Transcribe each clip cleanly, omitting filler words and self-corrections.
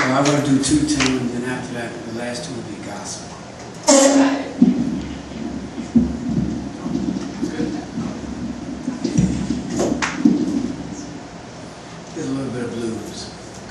Well, I'm going to do 2 tunes, and after that, the last 2 will be gospel. There's a little bit of blues.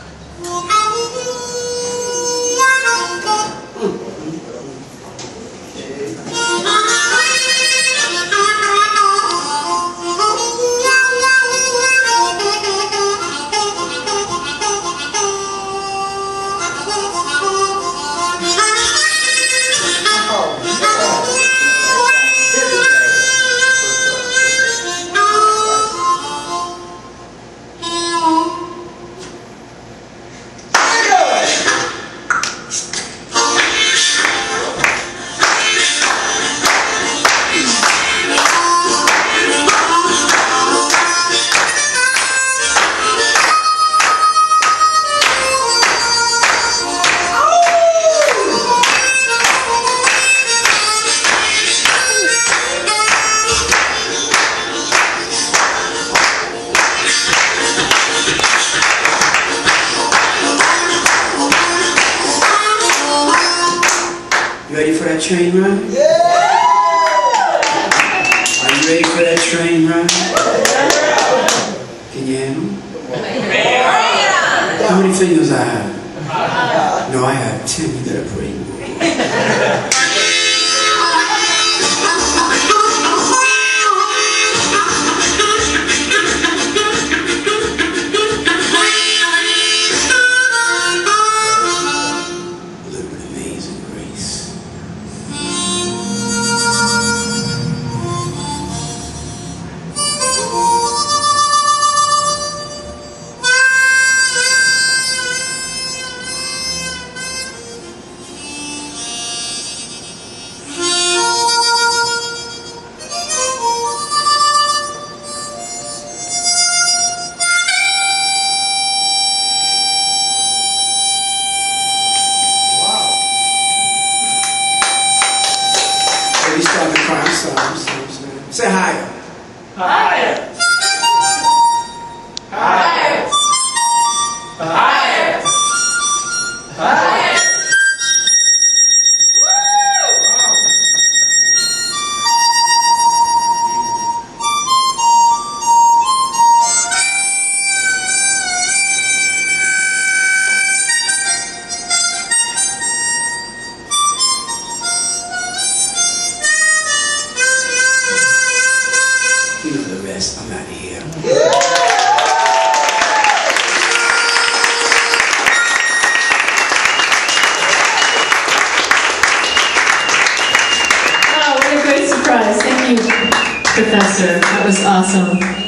You ready for that train ride? Yeah! Are you ready for that train ride? Can you handle it? How many fingers I have? No, I have 10. You gotta pray. You start to cry. Say higher. Higher. Higher. Higher. Higher. You know the rest. I'm out of here. Oh, what a great surprise. Thank you, Professor. That was awesome.